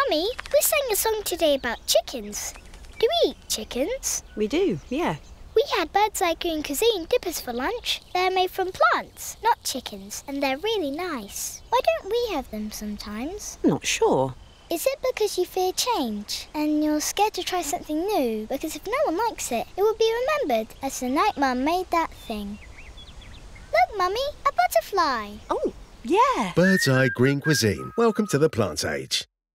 Mummy, we sang a song today about chickens. Do we eat chickens? We do, yeah. We had Bird's Eye Green Cuisine dippers for lunch. They're made from plants, not chickens, and they're really nice. Why don't we have them sometimes? Not sure. Is it because you fear change and you're scared to try something new? Because if no one likes it, it will be remembered as the night Mum made that thing. Look, Mummy, a butterfly. Oh, yeah. Bird's Eye Green Cuisine. Welcome to the plant age.